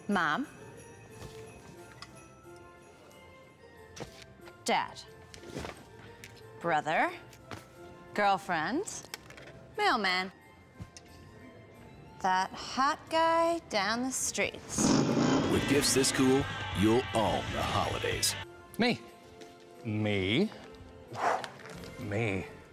Mom. Dad. Brother. Girlfriend. Mailman. That hot guy down the streets. With gifts this cool, you'll own the holidays. Me. Me. Me.